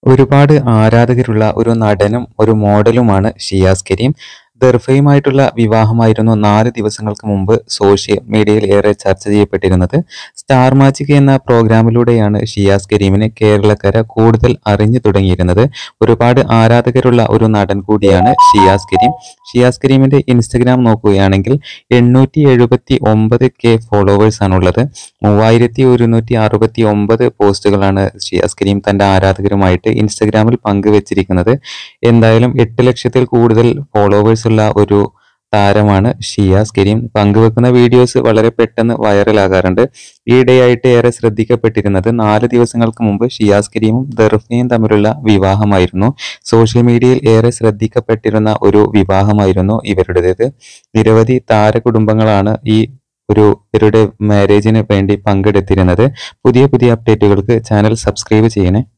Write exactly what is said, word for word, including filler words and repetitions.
ഒരുപാട് ആരാധകരുള്ള ഒരു നടനും ഒരു മോഡലുമാണ് ഷിയാസ് കരീം. ദർഫയുമായിട്ടുള്ള വിവാഹമായിരുന്നു നാല് ദിവസങ്ങൾക്ക് മുമ്പ് സോഷ്യൽ മീഡിയയിൽ ഏറെ ചർച്ച ചെയ്യപ്പെട്ടിരുന്നത്. സ്റ്റാർ മാജിക് എന്ന പ്രോഗ്രാമിലൂടെയാണ് ഷിയാസ് കരീമിനെ കേരളക്കര കൂടുതൽ അറിഞ്ഞു തുടങ്ങിയിരുന്നത്. ഒരുപാട് ആരാധകരുള്ള ഒരു നടൻ കൂടിയാണ് ഷിയാസ് കരീം. ഷിയാസ് കരീമിന്റെ ഇൻസ്റ്റഗ്രാം നോക്കുകയാണെങ്കിൽ എണ്ണൂറ്റി എഴുപത്തി ഒമ്പത് കെ ഫോളോവേഴ്സ് ആണുള്ളത്. മൂവായിരത്തി ഒരുന്നൂറ്റി അറുപത്തി ഒമ്പത് പോസ്റ്റുകളാണ് ഷിയാസ് കരീം തന്റെ ആരാധകരുമായിട്ട് ഇൻസ്റ്റഗ്രാമിൽ പങ്കുവച്ചിരിക്കുന്നത്. എന്തായാലും എട്ട് ലക്ഷത്തിൽ കൂടുതൽ ഫോളോവേഴ്സ് ഉള്ള ഒരു താരമാണ് ഷിയാസ് കരീം. പങ്കുവെക്കുന്ന വീഡിയോസ് വളരെ പെട്ടെന്ന് വൈറലാകാറുണ്ട്. ഈയിടെയായിട്ട് ഏറെ ശ്രദ്ധിക്കപ്പെട്ടിരുന്നത് നാല് ദിവസങ്ങൾക്ക് മുമ്പ് ഷിയാസ് കരീമും ദർഫയും തമ്മിലുള്ള വിവാഹമായിരുന്നു. സോഷ്യൽ മീഡിയയിൽ ഏറെ ശ്രദ്ധിക്കപ്പെട്ടിരുന്ന ഒരു വിവാഹമായിരുന്നു ഇവരുടേത്. നിരവധി താരകുടുംബങ്ങളാണ് ഈ ഒരു ഇവരുടെ മാരേജിന് വേണ്ടി പങ്കെടുത്തിരുന്നത്. പുതിയ പുതിയ അപ്ഡേറ്റുകൾക്ക് ചാനൽ സബ്സ്ക്രൈബ് ചെയ്യണേ.